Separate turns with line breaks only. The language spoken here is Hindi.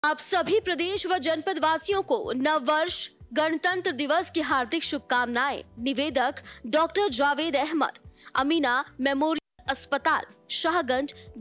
आप सभी प्रदेश व जनपद वासियों को नव वर्ष गणतंत्र दिवस की हार्दिक शुभकामनाएं। निवेदक डॉक्टर जावेद अहमद, अमीना मेमोरियल अस्पताल, शाहगंज।